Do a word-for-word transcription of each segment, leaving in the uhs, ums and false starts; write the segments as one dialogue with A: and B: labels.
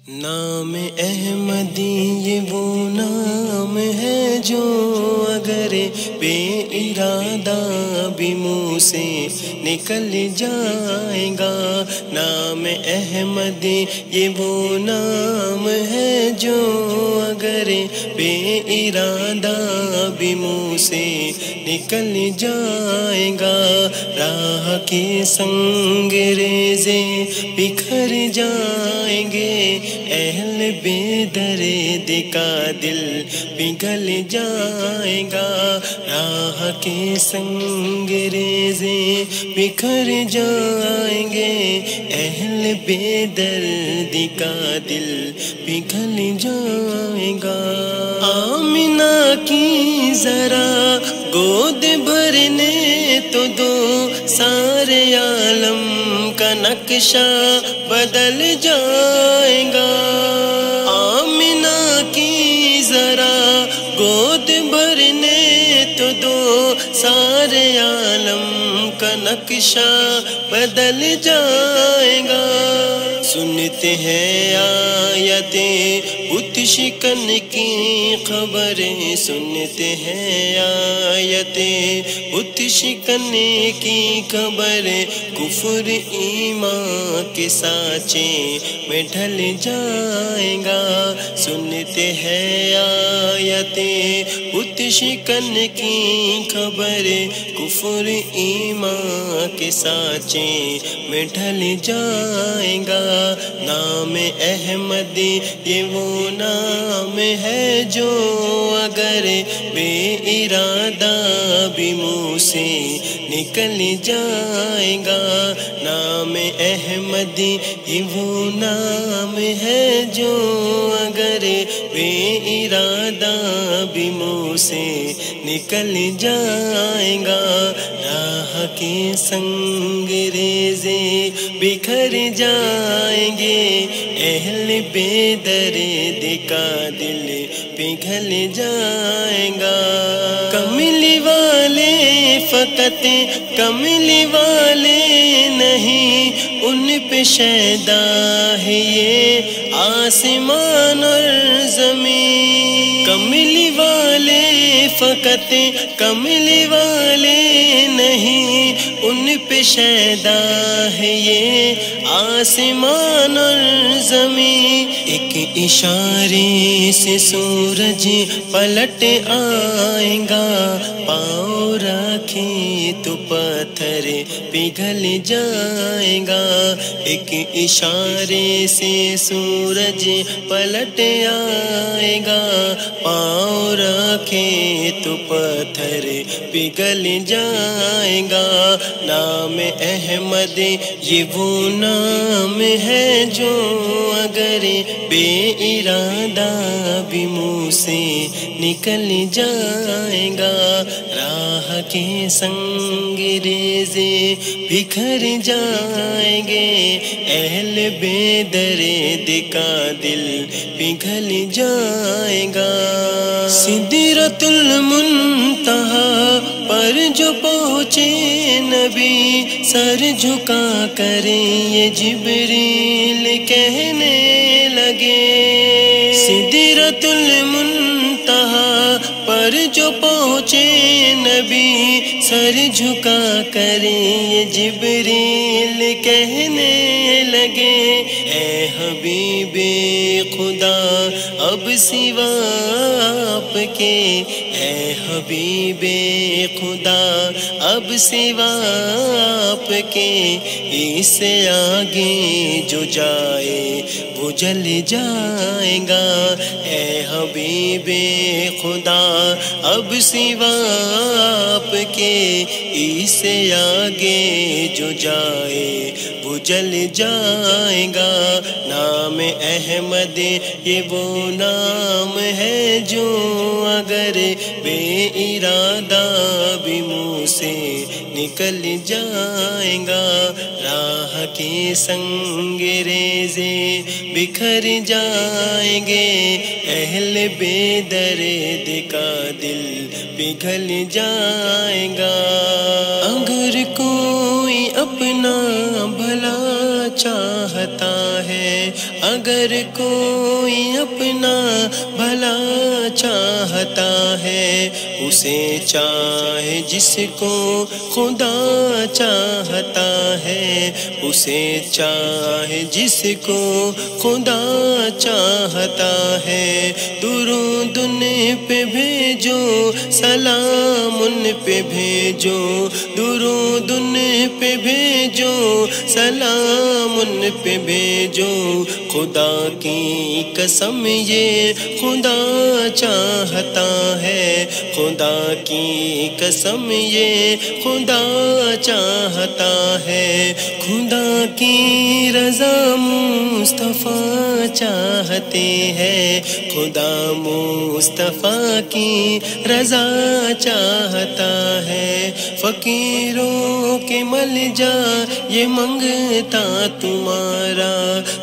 A: نام احمدی یہ وہ نام ہے جو اگر بے ارادہ بھی منہ سے نکل جائے گا۔ نام احمدی یہ وہ نام ہے جو اگر بے ارادہ بھی منہ سے نکل جائے گا۔ راہ کے سنگ ریزے بکھر جائیں گے، اہل بے درد کا دل پگھل جائے گا۔ راہ کے سنگ ریزے بکھر جائیں گے، اہل بے درد کا دل پگھل جائے گا۔ آمنہ کی ذرا گود بھرنے تو دو، سارے عالم کا نقشہ بدل جائے گا۔ آمنہ کی ذرا گود بھرنے تو دو، سارے عالم کا نقشہ بدل جائے گا۔ سنتے ہیں آیتیں بت شکن کی خبریں، سنتے ہیں آیتیں بت شکن کی خبریں، کفر ایمان کے سانچے میں ڈھل جائے گا۔ سنتے ہیں آیتیں بت شکن کی خبریں، کفر ایمان کے سانچے میں ڈھل جائے گا۔ نام احمدی یہ وہ نام ہے جو اگر بے ارادہ بھی منہ سے نکل جائے گا۔ نام احمدی یہ وہ نام ہے جو اگر بے ارادہ بھی منہ سے نکل جائے گا۔ راہ کے سنگ ریزے بکھر جائیں گے، اہل بے درد کا دل پگھل جائے گا۔ کملی والے فقط کملی والے نہیں، ان پہ شیدا ہے یہ آسمان اور زمین۔ کملی والے فقط کملی والے نہیں، ان پہ شیدا ہے یہ آسمان اور زمین۔ ایک اشارے سے سورج پلٹ آئے گا، پاؤں رکھے تو پتھر پگھل جائے گا۔ ایک اشارے سے سورج پلٹ آئے گا، پاؤں رکھے تو پتھر پگھل جائے گا۔ نام احمد یہ وہ نام ہے جو اگر بے ارادہ بھی منہ سے نکل جائے گا۔ راہ کے سنگ ریزے بکھر جائیں گے، اہل بے درد کا دل پگھل جائے گا۔ سدرۃ المنتہا پر جو پہنچے نبی، سر جھکا کر یہ جبریل کہنے لگے۔ سدرۃ المنتہا پر جو پہنچے نبی، سر جھکا کر یہ جبریل کہنے لگے۔ اے حبیب خدا اب سوا آپ کے، اے حبیب خدا اب سوا آپ کے، اس سے آگے جو جائے وہ جل جائے گا۔ اے حبیب خدا اب سوا آپ کے، اس سے آگے جو جائے وہ جل جائے گا۔ نام احمد یہ وہ نام ہے جو اگر بے ارادہ بھی منہ سے نکل جائے گا۔ راہ کے سنگ ریزے بکھر جائیں گے، اہل بے درد کا دل پگھل جائے گا۔ اگر کوئی اپنا بھلا چاہتا ہے، اگر کوئی اپنا بھلا چاہتا ہے، اسے چاہے جس کو خدا چاہتا ہے، اسے چاہے جس کو خدا چاہتا ہے۔ درود ان پہ بھیجو، سلام ان پہ بھیجو، درود ان پہ بھیجو، سلام ان پہ بھیجو۔ خدا کی قسم یہ خدا چاہتا ہے، خدا کی قسم یہ خدا چاہتا ہے۔ خدا کی رضا مصطفیٰ چاہتے ہیں، خدا مصطفیٰ کی رضا چاہتا ہے۔ فقیروں کے ملجا یہ منگتا تمہارا،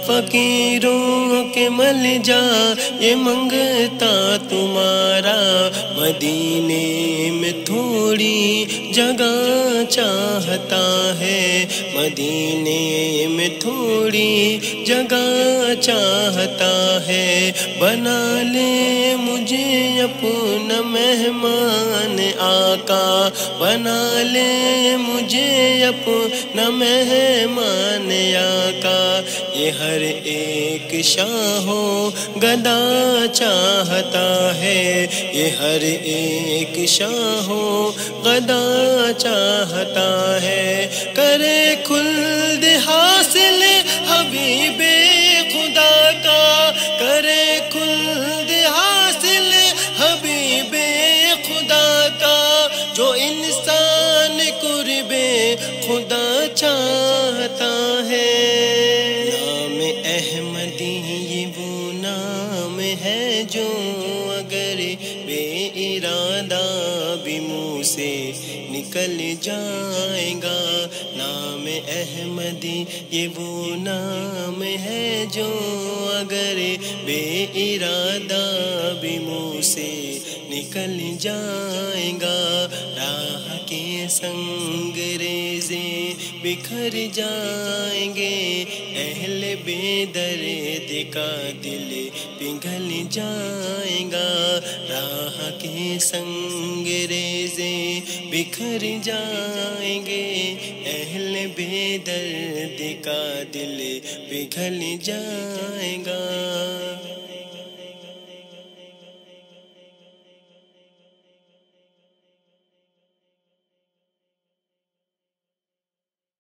A: فقیروں کے ملجا یہ منگتا تمہارا۔ مدینے میں تھوڑی جگہ چاہتا ہے، مدینے میں تھوڑی جگہ چاہتا ہے۔ بنا لے مجھے اپنا مہمان آقا، بنا لے مجھے اپنا مہمان آقا۔ یہ ہر ایک شاہ و گدا چاہتا ہے، یہ ہر ایک شاہ و گدا چاہتا ہے۔ کرے خلد حاصل حبیب خدا کا، کرے خلد حاصل حبیب خدا کا، جو انسان قرب خدا چاہتا ہے۔ نام احمدی یہ وہ نام ہے جو اگر بے ارادہ بھی منہ سے نکل جائے گا۔ نام احمدی یہ وہ نام ہے جو اگر بے ارادہ بھی منہ سے نکل جائے گا۔ راہ کے سنگ ریزے بکھر جائیں گے، اہل بے درد کا دل پگھل جائیں گا۔ راہ کے سنگ ریزے بکھر جائیں گے، اہل بے درد کا دل پگھل جائے گا۔